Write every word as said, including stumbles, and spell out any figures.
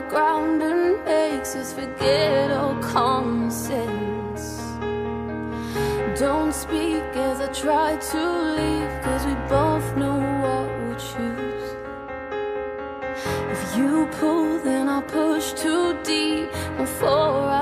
background and makes us forget all common sense. Don't speak as I try to leave, cause we both know what we'll choose. If you pull, then I'll push too deep before I